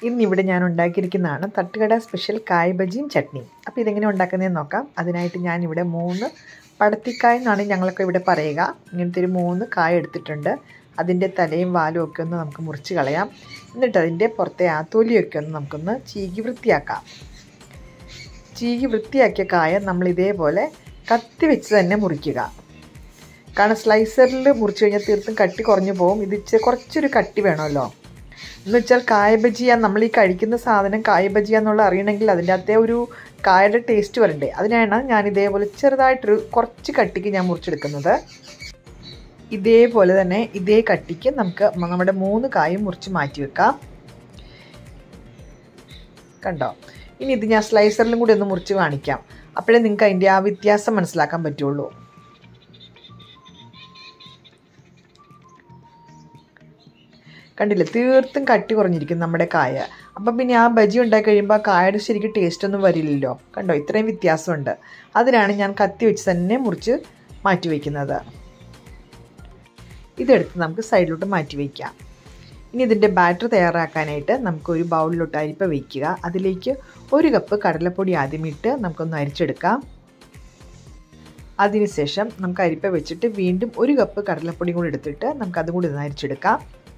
ഇന്നിവിടെ ഞാൻ ഉണ്ടാക്കിയിരിക്കുന്നതാണ് തട്ടുകട സ്പെഷ്യൽ കായ് ബജിയും ചട്നിയും. അപ്പോൾ ഇതെങ്ങനെ ഉണ്ടാക്കുന്നതെന്ന് നോക്കാം. അതിനായിട്ട് ഞാനിവിടെ 3 പടത്തിക്കായ് എന്നാണ് ഞങ്ങളൊക്കെ ഇവിടെ പറയുക. ഇങ്ങനത്തെ ഒരു 3 കായ എടുത്തിട്ടുണ്ട്. അതിൻ്റെ തലയും വാലും ഒക്കെ ഒന്ന് നമുക്ക് മുറിച്ച് കളയാം. എന്നിട്ട് അതിൻ്റെ പുറത്തെ ആ തൊലിയൊക്കെ ഒന്ന് നമുക്കൊന്ന് ചീകി വൃത്തിയാക്കാം. ചീകി വൃത്തിയാക്കിയ കായ നമ്മൾ ഇതേപോലെ കത്തി വെച്ച് തന്നെ മുറിക്കുക. കാരണം സ്ലൈസറിൽ മുറിച്ച് കഴിഞ്ഞാൽ തീർത്തും കട്ടി കുറഞ്ഞു പോകും. ഇത് കുറച്ചൊരു കട്ടി വേണമല്ലോ. എന്ന് വെച്ചാൽ കായ ബജിയ, നമ്മൾ ഈ കഴിക്കുന്ന സാധനം കായ ബജിയ എന്നുള്ള അറിയണമെങ്കിൽ അതിൻ്റെ അകത്തെ ഒരു കായയുടെ ടേസ്റ്റ് വരണ്ടേ. അതിനാണ് ഞാൻ ഇതേപോലെ ചെറുതായിട്ടൊരു കുറച്ച് കട്ടിക്ക് ഞാൻ മുറിച്ചെടുക്കുന്നത്. ഇതേപോലെ തന്നെ ഇതേ കട്ടിക്ക് നമുക്ക് നമ്മുടെ 3 കായും മുറിച്ച് മാറ്റി വെക്കാം. കണ്ടോ? ഇനി ഇത് ഞാൻ സ്ലൈസറിലും കൂടി ഒന്ന് മുറിച്ച് കാണിക്കാം. അപ്പോഴേ നിങ്ങൾക്ക് അതിൻ്റെ ആ വ്യത്യാസം മനസ്സിലാക്കാൻ പറ്റുള്ളൂ. കണ്ടില്ലേ, തീർത്തും കട്ടി കുറഞ്ഞിരിക്കും നമ്മുടെ കായ. അപ്പം പിന്നെ ആ ബജി ഉണ്ടാക്കി കഴിയുമ്പോൾ ആ കായയുടെ ശരിക്കും ടേസ്റ്റൊന്നും വരില്ലല്ലോ. കണ്ടോ, ഇത്രയും വ്യത്യാസമുണ്ട്. അതിനാണ് ഞാൻ കത്തി വെച്ച് തന്നെ മുറിച്ച് മാറ്റി വയ്ക്കുന്നത്. ഇതെടുത്ത് നമുക്ക് സൈഡിലോട്ട് മാറ്റി വയ്ക്കാം. ഇനി ഇതിൻ്റെ ബാറ്റർ തയ്യാറാക്കാനായിട്ട് നമുക്കൊരു ബൗളിലോട്ട് അരിപ്പ വയ്ക്കുക. അതിലേക്ക് 1 കപ്പ് കടലപ്പൊടി ആദ്യം ഇട്ട് നമുക്കൊന്ന് അരിച്ചെടുക്കാം. അതിനുശേഷം നമുക്ക് അരിപ്പ വെച്ചിട്ട് വീണ്ടും 1 കപ്പ് കടലപ്പൊടി കൂടി എടുത്തിട്ട് നമുക്കതും കൂടി ഒന്ന് അരിച്ചെടുക്കാം.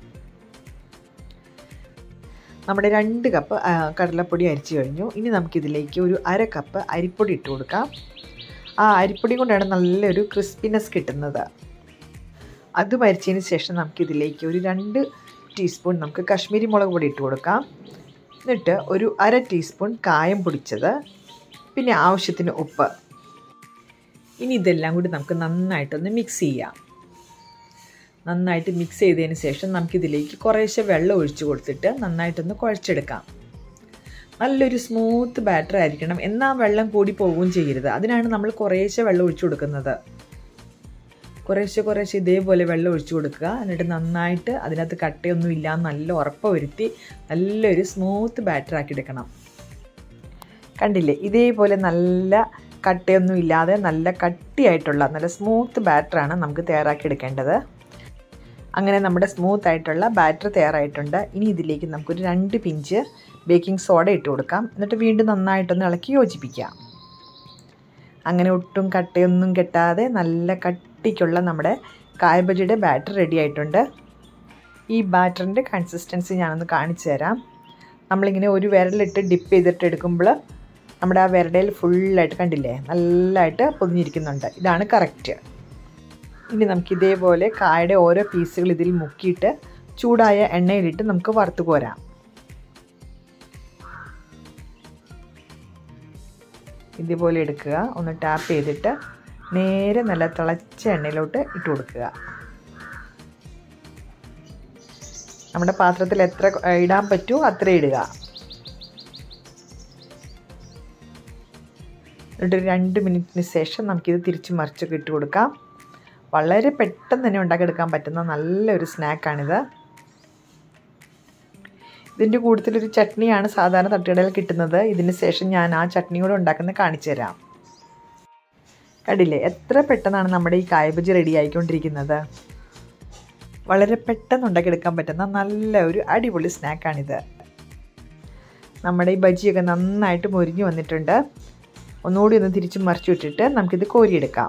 നമ്മുടെ 2 കപ്പ് കടലപ്പൊടി അരിച്ചു കഴിഞ്ഞു. ഇനി നമുക്കിതിലേക്ക് ഒരു 1/2 കപ്പ് അരിപ്പൊടി ഇട്ട് കൊടുക്കാം. ആ അരിപ്പൊടി കൊണ്ടാണ് നല്ലൊരു ക്രിസ്പിനെസ് കിട്ടുന്നത്. അത് അരിച്ചതിന് ശേഷം നമുക്കിതിലേക്ക് ഒരു 2 ടീസ്പൂൺ നമുക്ക് കശ്മീരി മുളക് പൊടി ഇട്ട് കൊടുക്കാം. എന്നിട്ട് ഒരു 1/2 ടീസ്പൂൺ കായം പൊടിച്ചത്, പിന്നെ ആവശ്യത്തിന് ഉപ്പ്. ഇനി ഇതെല്ലാം കൂടി നമുക്ക് നന്നായിട്ടൊന്ന് മിക്സ് ചെയ്യാം. നന്നായിട്ട് മിക്സ് ചെയ്തതിന് ശേഷം നമുക്കിതിലേക്ക് കുറേശ്ശെ വെള്ളം ഒഴിച്ച് കൊടുത്തിട്ട് നന്നായിട്ടൊന്ന് കുഴച്ചെടുക്കാം. നല്ലൊരു സ്മൂത്ത് ബാറ്റർ ആയിരിക്കണം. എന്നാൽ വെള്ളം കൂടി പോവുകയും ചെയ്യരുത്. അതിനാണ് നമ്മൾ കുറേശ്ശെ വെള്ളം ഒഴിച്ചു കൊടുക്കുന്നത്. കുറേശ്ശെ ഇതേപോലെ വെള്ളം ഒഴിച്ചു കൊടുക്കുക. എന്നിട്ട് നന്നായിട്ട് അതിനകത്ത് കട്ടയൊന്നും ഇല്ലാതെ നല്ല ഉറപ്പ് വരുത്തി നല്ലൊരു സ്മൂത്ത് ബാറ്റർ ആക്കി എടുക്കണം. കണ്ടില്ലേ, ഇതേപോലെ നല്ല കട്ടയൊന്നും ഇല്ലാതെ നല്ല കട്ടിയായിട്ടുള്ള നല്ല സ്മൂത്ത് ബാറ്ററാണ് നമുക്ക് തയ്യാറാക്കി എടുക്കേണ്ടത്. അങ്ങനെ നമ്മുടെ സ്മൂത്ത് ആയിട്ടുള്ള ബാറ്റർ തയ്യാറായിട്ടുണ്ട്. ഇനി ഇതിലേക്ക് നമുക്കൊരു 2 പിഞ്ച് ബേക്കിംഗ് സോഡ ഇട്ട് കൊടുക്കാം. എന്നിട്ട് വീണ്ടും നന്നായിട്ടൊന്ന് ഇളക്കി യോജിപ്പിക്കാം. അങ്ങനെ ഒട്ടും കട്ടയൊന്നും കെട്ടാതെ നല്ല കട്ടിക്കുള്ള നമ്മുടെ കായ ബജിയുടെ ബാറ്റർ റെഡി ആയിട്ടുണ്ട്. ഈ ബാറ്ററിൻ്റെ കൺസിസ്റ്റൻസി ഞാനൊന്ന് കാണിച്ചു തരാം. നമ്മളിങ്ങനെ ഒരു വിരലിട്ട് ഡിപ്പ് ചെയ്തിട്ട് എടുക്കുമ്പോൾ നമ്മുടെ ആ വിരടയിൽ ഫുള്ളായിട്ട് കണ്ടില്ലേ, നല്ലതായിട്ട് പൊതിഞ്ഞിരിക്കുന്നുണ്ട്. ഇതാണ് കറക്റ്റ്. ഇനി നമുക്കിതേപോലെ കായയുടെ ഓരോ പീസുകൾ ഇതിൽ മുക്കിയിട്ട് ചൂടായ എണ്ണയിലിട്ട് നമുക്ക് വറുത്ത് കോരാം. ഇതേപോലെ എടുക്കുക, ഒന്ന് ടാപ്പ് ചെയ്തിട്ട് നേരെ നല്ല തിളച്ച എണ്ണയിലോട്ട് ഇട്ട് കൊടുക്കുക. നമ്മുടെ പാത്രത്തിൽ എത്ര ഇടാൻ പറ്റുമോ അത്ര ഇടുക. എന്നിട്ട് 2 മിനിറ്റിന് ശേഷം നമുക്കിത് തിരിച്ച് മറിച്ചൊക്കെ ഇട്ട് കൊടുക്കാം. വളരെ പെട്ടെന്ന് തന്നെ ഉണ്ടാക്കിയെടുക്കാൻ പറ്റുന്ന നല്ലൊരു സ്നാക്കാണിത്. ഇതിൻ്റെ കൂട്ടത്തിലൊരു ചട്നിയാണ് സാധാരണ തട്ടുകടയിൽ കിട്ടുന്നത്. ഇതിന് ശേഷം ഞാൻ ആ ചട്നി കൂടെ ഉണ്ടാക്കുന്നത് കാണിച്ചു തരാം. കണ്ടില്ലേ, എത്ര പെട്ടെന്നാണ് നമ്മുടെ ഈ കായ ബജി റെഡി ആയിക്കൊണ്ടിരിക്കുന്നത്. വളരെ പെട്ടെന്ന് ഉണ്ടാക്കിയെടുക്കാൻ പറ്റുന്ന നല്ല ഒരു അടിപൊളി സ്നാക്കാണിത്. നമ്മുടെ ഈ ബജിയൊക്കെ നന്നായിട്ട് മൊരിഞ്ഞു വന്നിട്ടുണ്ട്. ഒന്നുകൂടി ഒന്ന് തിരിച്ച് മറിച്ചു വിട്ടിട്ട് നമുക്കിത് കോരിയെടുക്കാം.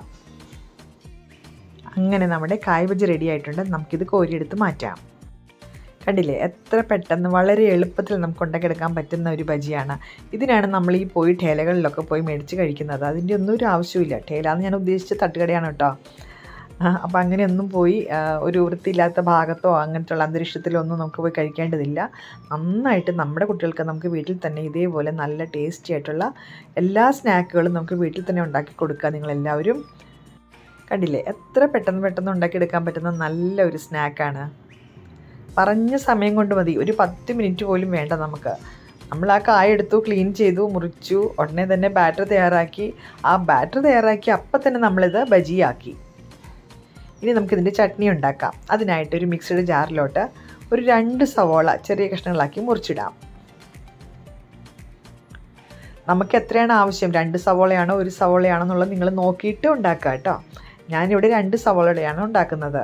അങ്ങനെ നമ്മുടെ കായ ബജി റെഡി ആയിട്ടുണ്ട്. നമുക്കിത് കോരിയെടുത്ത് മാറ്റാം. കണ്ടില്ലേ, എത്ര പെട്ടെന്ന് വളരെ എളുപ്പത്തിൽ നമുക്ക് ഉണ്ടാക്കിയെടുക്കാൻ പറ്റുന്ന ഒരു ബജിയാണ്. ഇതിനാണ് നമ്മൾ ഈ പോയി ഠേലകളിലൊക്കെ പോയി മേടിച്ച് കഴിക്കുന്നത്. അതിൻ്റെ ഒന്നും ഒരു ആവശ്യമില്ല. ഠേലാന്ന് ഞാൻ ഉദ്ദേശിച്ച തട്ടുകടയാണ് കേട്ടോ. അപ്പോൾ അങ്ങനെയൊന്നും പോയി ഒരു വൃത്തിയില്ലാത്ത ഭാഗത്തോ അങ്ങനത്തുള്ള അന്തരീക്ഷത്തിലോ ഒന്നും നമുക്ക് പോയി കഴിക്കേണ്ടതില്ല. നന്നായിട്ട് നമ്മുടെ കുട്ടികൾക്ക് നമുക്ക് വീട്ടിൽ തന്നെ ഇതേപോലെ നല്ല ടേസ്റ്റി ആയിട്ടുള്ള എല്ലാ സ്നാക്കുകളും നമുക്ക് വീട്ടിൽ തന്നെ ഉണ്ടാക്കി കൊടുക്കുക നിങ്ങളെല്ലാവരും. കണ്ടില്ലേ, എത്ര പെട്ടെന്ന് ഉണ്ടാക്കിയെടുക്കാൻ പറ്റുന്ന നല്ലൊരു സ്നാക്കാണ്. പറഞ്ഞ സമയം കൊണ്ട് മതി, ഒരു 10 മിനിറ്റ് പോലും വേണ്ട നമുക്ക്. നമ്മൾ ആ കായ എടുത്തു, ക്ലീൻ ചെയ്തു, മുറിച്ചു, ഉടനെ തന്നെ ബാറ്റർ തയ്യാറാക്കി. ആ ബാറ്റർ തയ്യാറാക്കി അപ്പം തന്നെ നമ്മളിത് ബജിയാക്കി. ഇനി നമുക്കിതിൻ്റെ ചട്നി ഉണ്ടാക്കാം. അതിനായിട്ടൊരു മിക്സഡ് ജാറിലോട്ട് ഒരു 2 സവോള ചെറിയ കഷ്ണങ്ങളാക്കി മുറിച്ചിടാം. നമുക്ക് എത്രയാണ് ആവശ്യം, 2 സവോളയാണോ 1 സവോളയാണോ എന്നുള്ളത് നിങ്ങൾ നോക്കിയിട്ട് ഉണ്ടാക്കുക കേട്ടോ. ഞാനിവിടെ 2 സവോളയുടെയാണ് ഉണ്ടാക്കുന്നത്.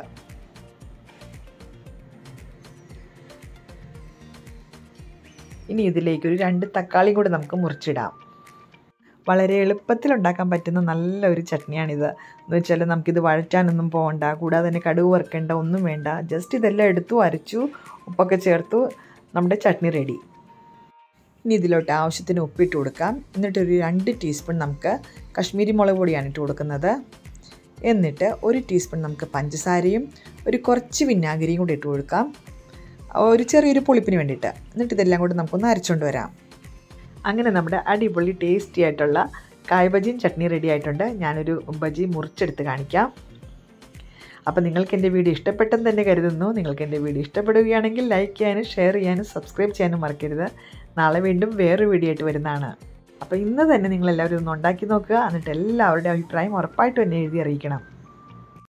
ഇനി ഇതിലേക്ക് ഒരു 2 തക്കാളിയും കൂടി നമുക്ക് മുറിച്ചിടാം. വളരെ എളുപ്പത്തിൽ ഉണ്ടാക്കാൻ പറ്റുന്ന നല്ലൊരു ചട്നിയാണിത്. എന്ന് വെച്ചാൽ നമുക്കിത് വഴറ്റാനൊന്നും പോകണ്ട, കൂടാതെ തന്നെ കടുക് വറുക്കേണ്ട ഒന്നും വേണ്ട. ജസ്റ്റ് ഇതെല്ലാം എടുത്തു അരച്ചു ഉപ്പൊക്കെ ചേർത്തു നമ്മുടെ ചട്നി റെഡി. ഇനി ഇതിലോട്ട് ആവശ്യത്തിന് ഉപ്പിട്ട് കൊടുക്കാം. എന്നിട്ടൊരു 2 ടീസ്പൂൺ നമുക്ക് കശ്മീരി മുളക് പൊടിയാണ് ഇട്ട് കൊടുക്കുന്നത്. എന്നിട്ട് 1 ടീസ്പൂൺ നമുക്ക് പഞ്ചസാരയും ഒരു കുറച്ച് വിനാഗിരിയും കൂടി ഇട്ട് കൊടുക്കാം, ഒരു ചെറിയൊരു പുളിപ്പിന് വേണ്ടിയിട്ട്. എന്നിട്ട് ഇതെല്ലാം കൂടി നമുക്കൊന്ന് അരച്ചുകൊണ്ട് വരാം. അങ്ങനെ നമ്മുടെ അടിപൊളി ടേസ്റ്റി ആയിട്ടുള്ള കായ് ബജിയും ചട്നി റെഡി ആയിട്ടുണ്ട്. ഞാനൊരു ബജി മുറിച്ചെടുത്ത് കാണിക്കാം. അപ്പോൾ നിങ്ങൾക്ക് എൻ്റെ വീഡിയോ ഇഷ്ടപ്പെട്ടെന്ന് തന്നെ കരുതുന്നു. നിങ്ങൾക്ക് എൻ്റെ വീഡിയോ ഇഷ്ടപ്പെടുകയാണെങ്കിൽ ലൈക്ക് ചെയ്യാനും ഷെയർ ചെയ്യാനും സബ്സ്ക്രൈബ് ചെയ്യാനും മറക്കരുത്. നാളെ വീണ്ടും വേറൊരു വീഡിയോ ആയിട്ട് വരുന്നതാണ്. അപ്പോൾ ഇന്ന് തന്നെ നിങ്ങളെല്ലാവരും ഒന്ന് ഉണ്ടാക്കി നോക്കുക. എന്നിട്ട് എല്ലാവരുടെയും അഭിപ്രായം ഉറപ്പായിട്ടും എന്നെ എഴുതി അറിയിക്കണം.